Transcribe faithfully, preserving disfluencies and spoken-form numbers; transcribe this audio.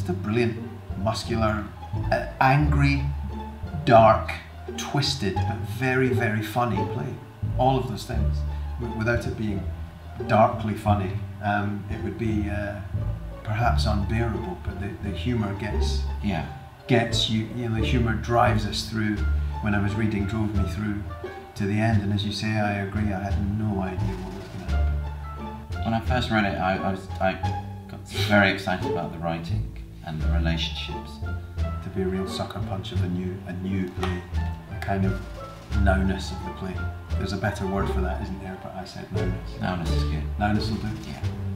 just a brilliant, muscular, uh, angry, dark, twisted, but very, very funny play. All of those things. W without it being darkly funny, um, it would be uh, perhaps unbearable, but the, the humour gets, yeah. gets you, you know, the humour drives us through. When I was reading, drove me through to the end, and as you say, I agree, I had no idea what was going to happen. When I first read it, I, I, was, I got very excited about the writing and the relationships. To be a real sucker punch of a new, a new play, a kind of nowness of the play. There's a better word for that, isn't there? But I said nowness. Nowness is good. Nowness will do. Yeah.